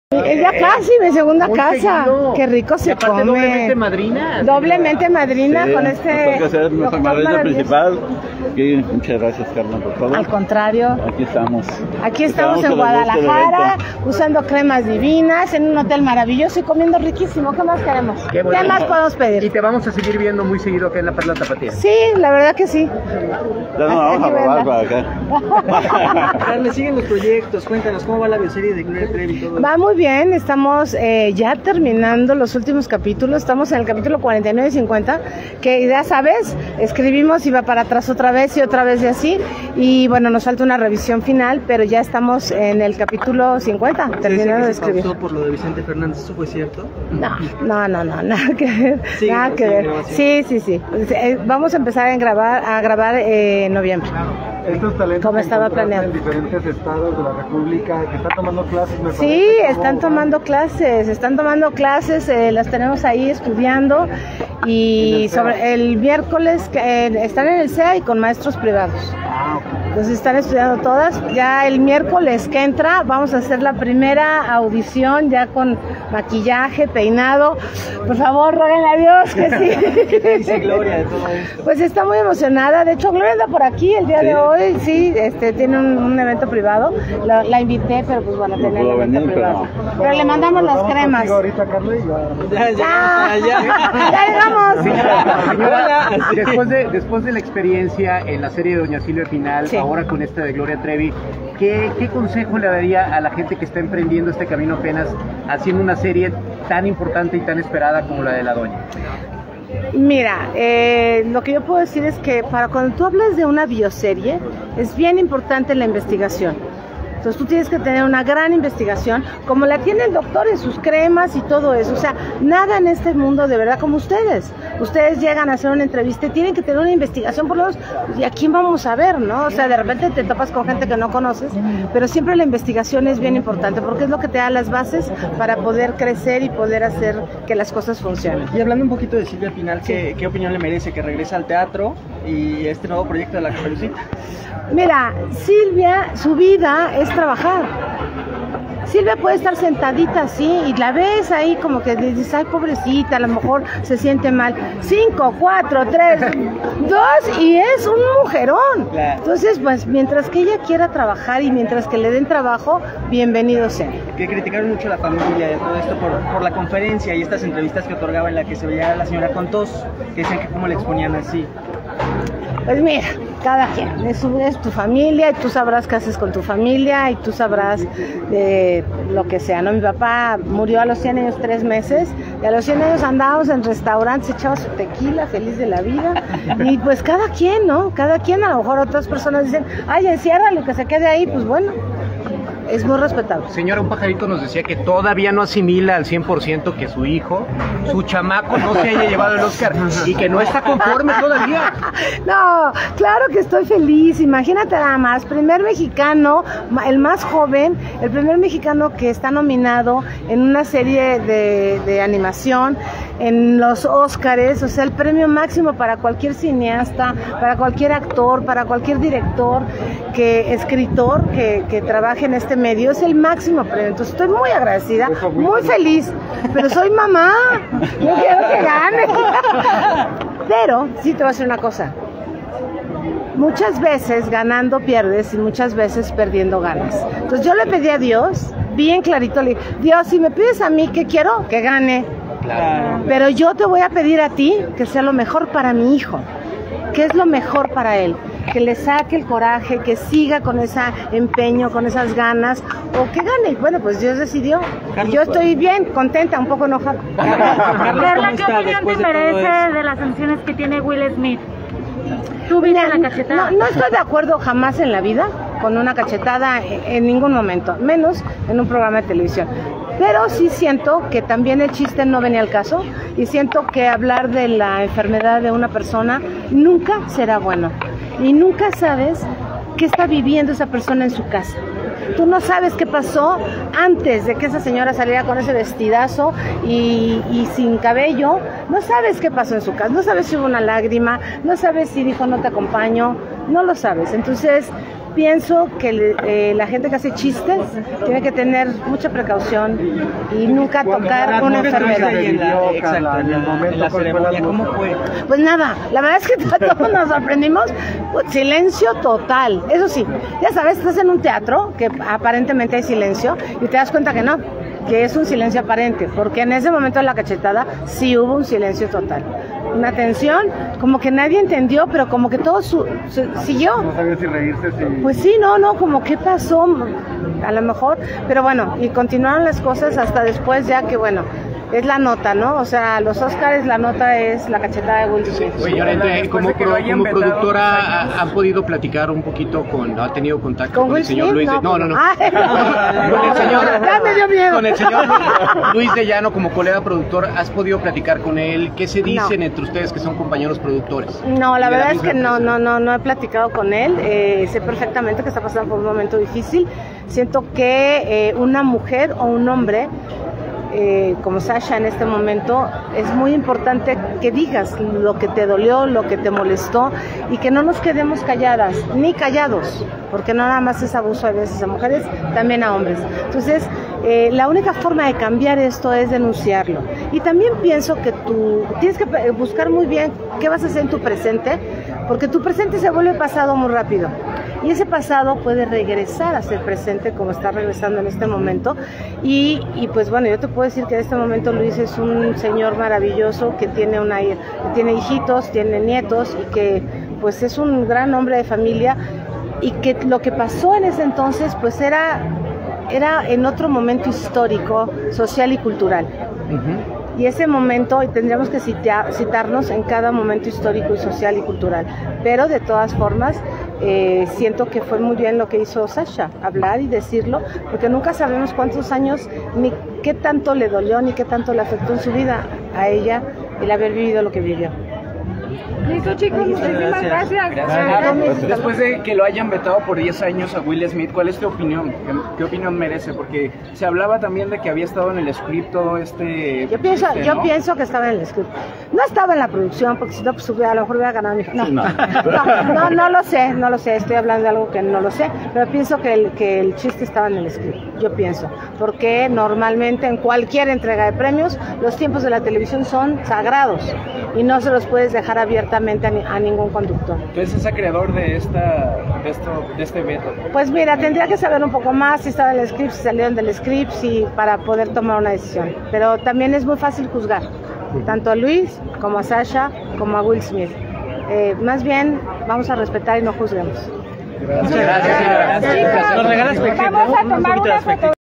Es ya casi mi segunda casa. Seguido. Qué rico se come. Doblemente madrina. Doblemente madrina sí, con este. Porque ser nuestra madrina principal. Y muchas gracias, Carmen, por todo. Al contrario. Aquí estamos. Aquí estamos en Guadalajara, usando cremas divinas, en un hotel maravilloso y comiendo riquísimo. ¿Qué más queremos? ¿Qué más podemos pedir? Y te vamos a seguir viendo muy seguido acá en la Perla Tapatía. Sí, la verdad que sí. Ya no vamos a robar para acá. Carmen, siguen los proyectos. Cuéntanos, ¿cómo va la bioserie de Gloria Trevi y todo? Va muy bien, estamos ya terminando los últimos capítulos, estamos en el capítulo 49 y 50, que ya sabes, escribimos y va para atrás otra vez y así, y bueno, nos falta una revisión final, pero ya estamos en el capítulo 50, terminando de escribir. ¿Se pausó por lo de Vicente Fernández? ¿Eso fue cierto? No, nada que ver, sí, nada que ver. Sí. Vamos a empezar a grabar en noviembre. Estos talentos como estaba planeado en diferentes estados de la República que están tomando clases. Sí, están tomando clases, las tenemos ahí estudiando y sobre el miércoles están en el CEA y con maestros privados. Entonces están estudiando todas. Ya el miércoles que entra vamos a hacer la primera audición ya con maquillaje, peinado. Por favor, róguenle a Dios que sí. ¿Qué dice Gloria de todo esto? Pues está muy emocionada. De hecho, Gloria anda por aquí el día de hoy. Sí, tiene un evento privado. La invité, pero pues bueno, tener el evento privado. Pero le mandamos las cremas. Ahorita, Carmen, ya llegamos. Señora, después de la experiencia en la serie de Doña Silvia Pinal, sí, ahora con esta de Gloria Trevi, ¿qué consejo le daría a la gente que está emprendiendo este camino apenas haciendo una serie tan importante y tan esperada como la de la Doña? Mira, lo que yo puedo decir es que para cuando tú hablas de una bioserie, es bien importante la investigación. Entonces tú tienes que tener una gran investigación, como la tiene el doctor en sus cremas y todo eso. O sea, nada en este mundo de verdad como ustedes. Ustedes llegan a hacer una entrevista y tienen que tener una investigación por lo menos. ¿Y a quién vamos a ver, no? O sea, de repente te topas con gente que no conoces, pero siempre la investigación es bien importante porque es lo que te da las bases para poder crecer y poder hacer que las cosas funcionen. Y hablando un poquito de Silvia Pinal, ¿qué opinión le merece que regrese al teatro y este nuevo proyecto de La Caperucita? Mira, Silvia, su vida es trabajar. Silvia puede estar sentadita así y la ves ahí como que dices, ay, pobrecita, a lo mejor se siente mal. 5, 4, 3, 2 y es un mujerón. Claro. Entonces, pues, mientras que ella quiera trabajar y mientras que le den trabajo, bienvenido sea. Que criticaron mucho a la familia de todo esto por la conferencia y estas entrevistas que otorgaba en la que se veía a la señora con tos, que decían que cómo le exponían así. Pues mira, cada quien, es tu familia y tú sabrás qué haces con tu familia y tú sabrás lo que sea, ¿no? Mi papá murió a los 100 años 3 meses y a los 100 años andábamos en restaurantes, echaba su tequila, feliz de la vida y pues cada quien, ¿no? Cada quien, a lo mejor otras personas dicen, ay, encierra lo que se quede ahí, pues bueno. Es muy respetable. Señora, un pajarito nos decía que todavía no asimila al 100% que su hijo, su chamaco, no se haya llevado el Oscar y que no está conforme todavía. No, claro que estoy feliz. Imagínate nada más, primer mexicano, el más joven, el primer mexicano que está nominado en una serie de animación en los Óscares, o sea, el premio máximo para cualquier cineasta, para cualquier actor, para cualquier director, escritor que trabaje en este medio, es el máximo premio. Entonces estoy muy agradecida, muy feliz, pero soy mamá, no quiero que gane. Pero sí te voy a decir una cosa, muchas veces ganando pierdes y muchas veces perdiendo ganas. Entonces yo le pedí a Dios, bien clarito, le dije, Dios, si me pides a mí, ¿qué quiero? Que gane. Claro. Pero yo te voy a pedir a ti que sea lo mejor para mi hijo. ¿Qué es lo mejor para él? Que le saque el coraje, que siga con ese empeño, con esas ganas, o que gane. Bueno, pues Dios decidió. Carlos, yo estoy bien, contenta, un poco enojada. Carla, ¿qué opinión te merece de las sanciones que tiene Will Smith? ¿Tú viste la cachetada? No estoy de acuerdo jamás en la vida con una cachetada en ningún momento, menos en un programa de televisión. Pero sí siento que también el chiste no venía al caso y siento que hablar de la enfermedad de una persona nunca será bueno. Y nunca sabes qué está viviendo esa persona en su casa. Tú no sabes qué pasó antes de que esa señora saliera con ese vestidazo y sin cabello. No sabes qué pasó en su casa, no sabes si hubo una lágrima, no sabes si dijo no te acompaño, no lo sabes. Entonces pienso que la gente que hace chistes tiene que tener mucha precaución y nunca tocar una enfermedad. Exacto, en el momento la ceremonia, ¿cómo fue? Pues nada, la verdad es que todos nos sorprendimos. Silencio total. Eso sí, ya sabes, estás en un teatro que aparentemente hay silencio y te das cuenta que no, que es un silencio aparente, porque en ese momento de la cachetada sí hubo un silencio total. Una tensión, como que nadie entendió, pero como que todo siguió. No sabía si reírse, si... Pues sí, no, como qué pasó, a lo mejor, pero bueno, y continuaron las cosas hasta después ya que bueno, es la nota, ¿no? O sea, los Óscares, la nota es la cachetada de Will Smith. Oye, Llorente, como productora, ¿han podido platicar un poquito ha tenido contacto con el señor Luis? No. Con el señor, ya me dio miedo. Con el señor Luis de Llano, como colega productor, ¿has podido platicar con él? ¿Qué se dicen entre ustedes que son compañeros productores? No, la verdad es que no he platicado con él. Sé perfectamente que está pasando por un momento difícil. Siento que una mujer o un hombre como Sasha en este momento, es muy importante que digas lo que te dolió, lo que te molestó y que no nos quedemos calladas, ni callados, porque no nada más es abuso a veces a mujeres, también a hombres. Entonces, la única forma de cambiar esto es denunciarlo. Y también pienso que tú tienes que buscar muy bien qué vas a hacer en tu presente, porque tu presente se vuelve pasado muy rápido. Y ese pasado puede regresar a ser presente como está regresando en este momento. Y pues bueno, yo te puedo decir que en este momento Luis es un señor maravilloso que tiene hijitos, tiene nietos y que pues es un gran hombre de familia y que lo que pasó en ese entonces pues era en otro momento histórico, social y cultural. Y ese momento, y tendríamos que citarnos en cada momento histórico y social y cultural. Pero de todas formas, siento que fue muy bien lo que hizo Sasha, hablar y decirlo, porque nunca sabemos cuántos años, ni qué tanto le dolió, ni qué tanto le afectó en su vida a ella el haber vivido lo que vivió. Listo, chicos, muchísimas gracias. Después de que lo hayan vetado por 10 años a Will Smith, ¿cuál es tu opinión? ¿Qué opinión merece? Porque se hablaba también de que había estado en el script todo este... Yo pienso que estaba en el script. No estaba en la producción, porque si no, pues a lo mejor hubiera ganado mi... No lo sé, estoy hablando de algo que no lo sé, pero pienso que el chiste estaba en el script, yo pienso, porque normalmente en cualquier entrega de premios, los tiempos de la televisión son sagrados y no se los puedes dejar abiertamente a ningún conductor. Entonces, ¿es creador de este veto? Pues mira, tendría que saber un poco más si estaba en el script, si salieron del script, para poder tomar una decisión. Pero también es muy fácil juzgar, tanto a Luis, como a Sasha, como a Will Smith. Más bien, vamos a respetar y no juzguemos. Muchas gracias. Vamos a tomar una foto.